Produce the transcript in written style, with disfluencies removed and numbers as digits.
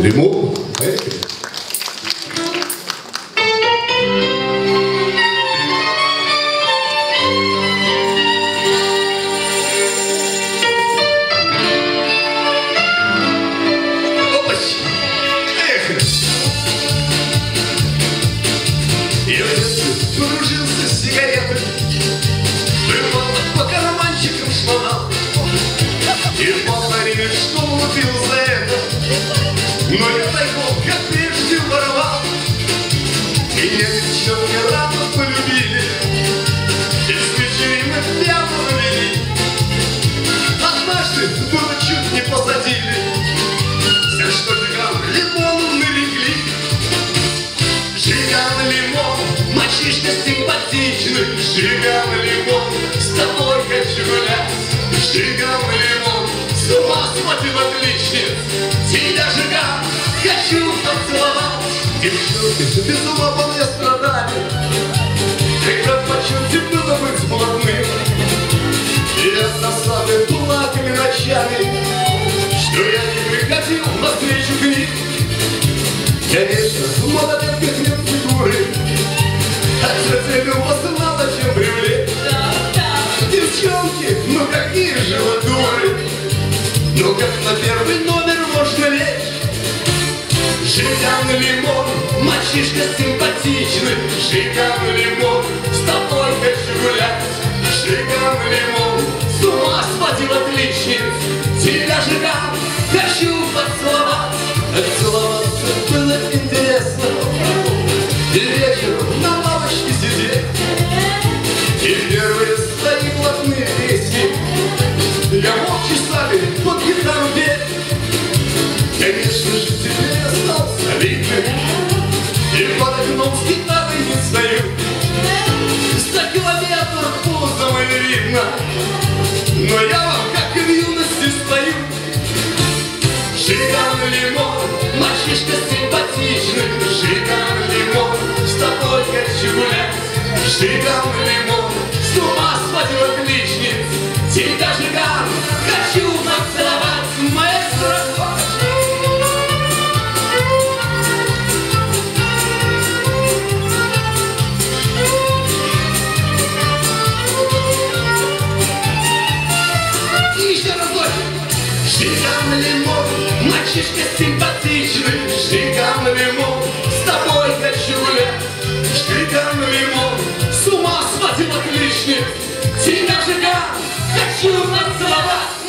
Лимон. Поехали. Я в детстве подружился с сигаретой, был по карманчикам шмонал, и повторили, что убил за это. Но я тайком, как прежде, воровал. Меня девчонки рано полюбили, из вечеринок пьяно навели. Однажды было чуть не посадили, за что грамм лимону налегли. Жиган лимон, мальчишка симпатичный, Жиган лимон, с тобой хочу гулять. Жиган лимон, с ума схватил отличниц, тебя, Жиган, хочу поцеловать. Девчонки без ума по мне страдали, когда почете было быть блатным. И от досады плакали ночами, что я не приходил на встречу к ним. Конечно, молодых нет фигуры, а целью вас надо чем привлечь. Девчонки, ну какие же вы дуры, ну как на первый номер можно лечь. Жиган лимон, мальчишка симпатичный, Жиган лимон, с тобой хочу гулять. Жиган лимон, с ума сводил отличниц, тебя, Жиган, хочу поцеловать. Целоваться было интересно, и вечером на лавочке сидеть, и первые свои блатные песни я мог часами под гитару петь. Конечно же, тебе остался видным, и под окном с гитарой не стою. За километр пузом и видно, но я вам как в юности спою. Жиган лимон, мальчишка симпатичный, Жиган лимон, с тобой хочу гулять. Жиган лимон, с ума сводил отличниц, тебя, Жиган, хочу поцеловать, маэстро. И еще разок. Жиган лимон, мальчишка симпатичный, Жиган лимон, с тобой хочу гулять. Жиган лимон, с ума сводил отличниц, тебя, Жиган, хочу поцеловать.